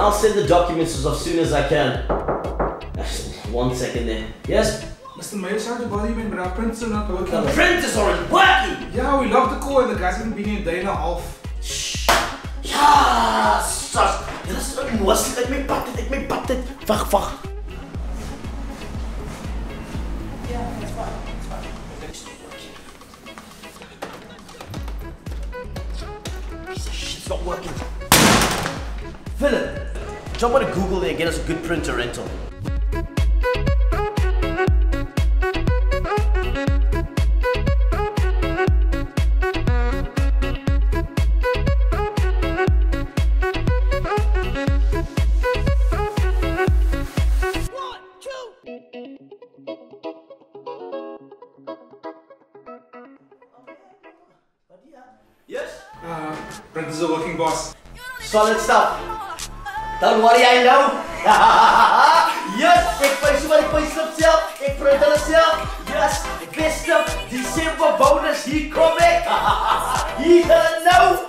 I'll send the documents as soon as I can. 1 second there. Yes? Mr. Meyer, sorry to bother you, man, but our printers are not working. The printers aren't working! Yeah, we locked the call and the guys haven't been here a day and a half. Shh! Ja, sus! Dit is onmoontlik, ek my pad dit. Wag. Yeah, that's fine. It's not working. Piece of shit's not working. Philip, jump on a Google there and get us a good printer rental. Yes? Printers are working, boss. Solid stuff. Don't worry, I know. Yes, ek wys hoe ek myself self, ek print hulle self. Yes, Festive December bonus, hier kom ek. Hier nou.